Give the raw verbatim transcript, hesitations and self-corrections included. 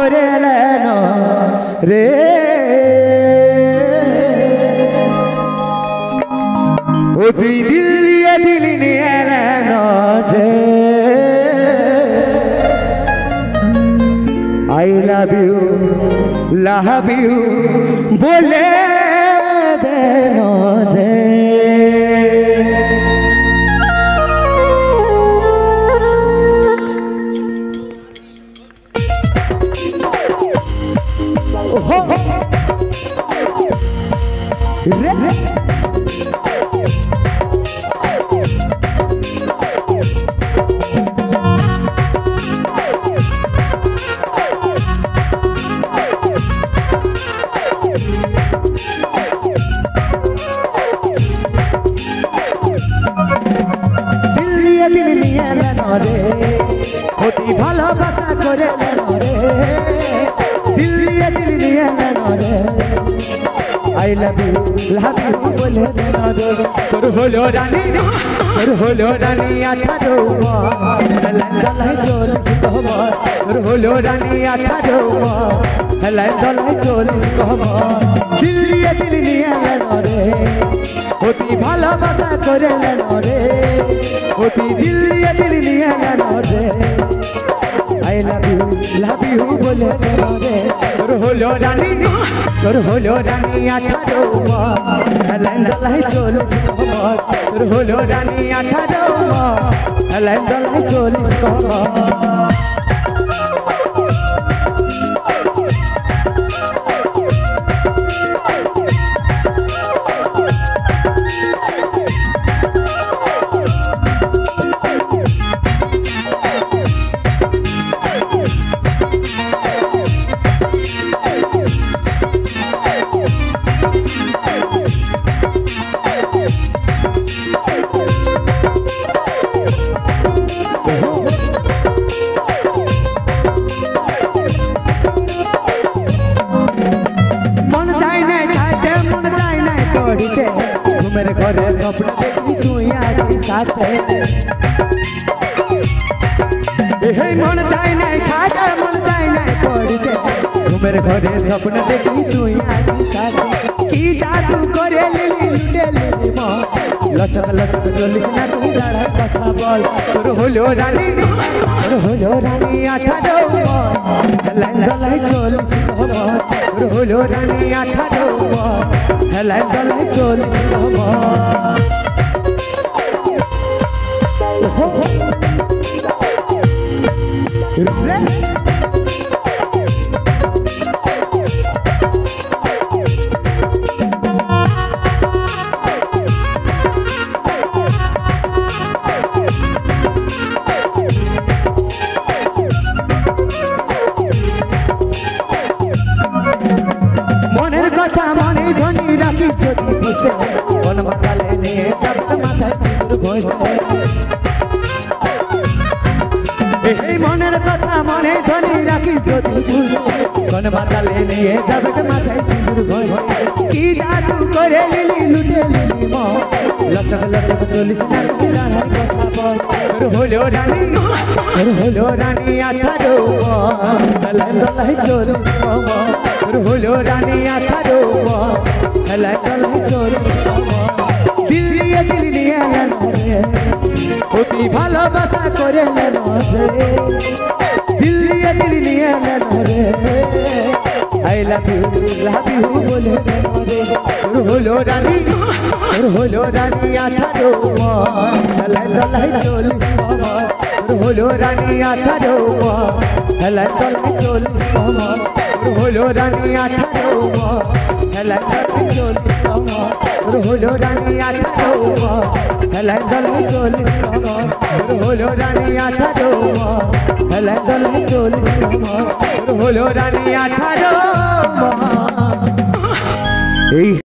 করেলেন রে ও তুই দিল দিয়ে দিল নিয়ে এলেন রে I love you, love you, bole deno re. Oh, re, re. অতি ভালোবাসা করে রে দিল দিয়ে দিল নিয়ে রে I love you love you বলে রে তোর হলো রানী তোর হলো রানী আঠারো হেলাই দলাই চল্লিশ কমর তোর হলো রানী আঠারো হেলাই দলাই চল্লিশ কমর দিল দিয়ে দিল নিয়ে রে অতি ভালোবাসা করে রে অতি দিল দিয়ে দিল নিয়ে রে I love you, love you bole re তোর হলো রানী তোর হলো রানী আঠারো হেলাই দলাই চল্লিশ কমর তোর হলো রানী আঠারো হেলাই দলাই চল্লিশ কমর मेरे घरे स्वप्न देखी तू आजी साथे हे मन जाय नहीं खाते मन जाय नहीं पड़ते मेरे घरे स्वप्न देखी तू आजी साथे की जादू करे लिली लुटे लिली मो लचक लचक चलिस ना तू डाड़ा कथा बोल तोर हलो रानी तोर हलो रानी आठारो हेलाई दलाई चलिस कमर तोर हलो रानी आठारो हेलाई दलाई चलिस कमर মনের কথা মনে ধনী রাখি যদি কোন মাতালে নিয়ে যাবে মাথায় সিঁদুর ঘষে কি জাদু করে লিলি লুটে লিলি মো লচক লচক চলিস না দাঁড়ার কথা বল তোর হলো রানী তোর হলো রানী আঠারো হেলাই দলাই চলিস কমর তোর হলো রানী আঠারো হেলাই দলাই চলিস কমর দিল দিয়ে দিল নিয়ে রে অতি ভালোবাসা করে রে দিল দিয়ে দিল নিয়ে রে I love you, love you বলে রে তোর হলো রানী তোর হলো রানী আঠারো হেলাই দলাই চল্লিশ কমর তোর হলো রানী আঠারো হেলাই দলাই চল্লিশ কমর তোর হলো রানী আঠারো হেলাই দলাই চল্লিশ কমর তোর হলো রানী আঠারো হেলাই দলাই চল্লিশ কমর তোর হলো রানী আঠারো হেলাই দলাই চল্লিশ কমর তোর হলো রানী আঠারো এই